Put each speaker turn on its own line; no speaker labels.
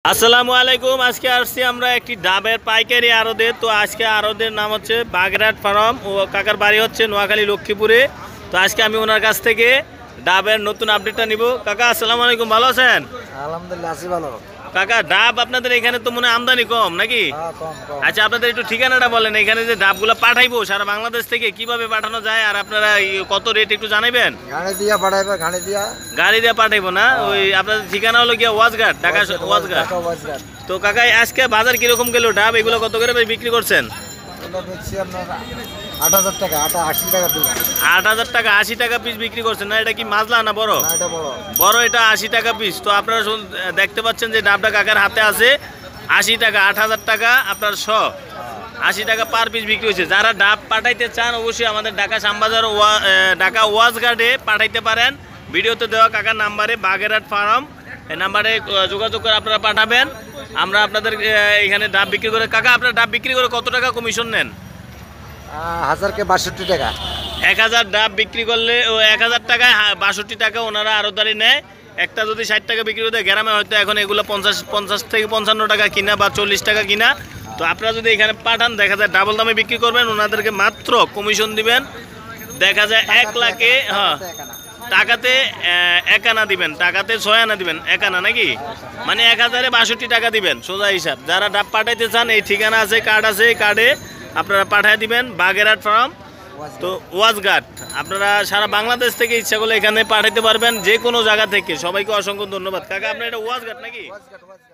আসসালামু আলাইকুম। আজকে আসছি আমরা একটি ডাবের পাইকারি আড়তে। তো আজকে আড়তের নাম হচ্ছে বাগেরহাট ফার্ম ও কাকার বাড়ি হচ্ছে নোয়াখালী লক্ষ্মীপুরে। তো আজকে আমি ওনার কাছ থেকে ডাবের নতুন আপডেটটা নিব। কাকা আসসালামু আলাইকুম, ভালো আছেন?
আলহামদুলিল্লাহ আছি ভালো।
কাকা ডাব আপনাদের এখানে তো মনে হয় আমদানি কম নাকি?
কম কম।
আচ্ছা, আপনাদের একটু ঠিকানাটা বলেন, এখানে যে ডাবগুলো পাঠাইবো সারা বাংলাদেশ থেকে কিভাবে পাঠানো যায় আর আপনারা কত রেট একটু জানাবেন?
গাড়ি দিয়া পাঠাইবা, গাড়ি দিয়া
গাড়ি দিয়ে পাঠাইবো না? ওই আপনাদের ঠিকানা হলো গিয়া ওয়াজঘাট, ঢাকা ওয়াজঘাট।
ওয়াজঘাট।
তো কাকা আজকে বাজার কিরকম গেল? ডাব এগুলো কত করে বিক্রি করছেন?
এটা বেচছি আপনার ৮,০০০ টাকা, ৮০ টাকা পিস।
৮,০০০ টাকা, ৮০ টাকা পিস বিক্রি করছেন না? এটা কি মাজলা না বড়?
না, এটা বড়।
বড়, এটা ৮০ টাকা পিস। তো আপনারা দেখতে পাচ্ছেন যে ডাবটা কাকার হাতে আছে ৮০ টাকা, ৮,০০০ টাকা আপনার ৮০ টাকা পার পিস বিক্রি হয়েছে। যারা ডাব পাঠাইতে চান অবশ্যই আমাদের ঢাকা শ্যামবাজার ঢাকা ওয়াজঘাটে পাঠাইতে পারেন। ভিডিওতে দেওয়া কাকার নাম্বারে বাগেরহাট ফার্ম, এই নাম্বারে যোগাযোগ করে আপনারা পাঠাবেন। আমরা আপনাদের এখানে ডাব বিক্রি করে, কাকা আপনার ডাব বিক্রি করে কত টাকা কমিশন নেন?
হাজারকে ৬২ টাকা।
১,০০০ ডাব বিক্রি করলে ও ১,০০০ টাকায় ৬২ টাকা ওনারা আড়তদারি নেয়। একটা যদি ৬০ টাকা বিক্রি করতে, গ্রামে হয়তো এখন এগুলো ৫০ থেকে ৫৫ টাকা কিনা বা ৪০ টাকা কিনা। তো আপনারা যদি এখানে পাঠান, দেখা যায় ডাবল দামে বিক্রি করবেন, ওনাদেরকে মাত্র কমিশন দিবেন। দেখা যায় ১ লাখে, হ্যাঁ টাকাতে ১ আনা দিবেন, টাকাতে ৬ আনা দিবেন, ১ আনা নাকি, মানে ১,০০০-এ ৬২ টাকা দিবেন সোজা হিসাব। যারা ডাব পাঠাইতে চান এই ঠিকানা আছে, কার্ড আছে, এই কার্ডে আপনারা পাঠিয়ে দিবেন বাগেরহাট ফার্ম। তো ওয়াজঘাট আপনারা সারা বাংলাদেশ থেকে ইচ্ছা করলে এখানে পাঠাইতে পারবেন, যে কোনো জায়গা থেকে। সবাইকে অসংখ্য ধন্যবাদ। কাকা আপনার এটা ওয়াজঘাট নাকি?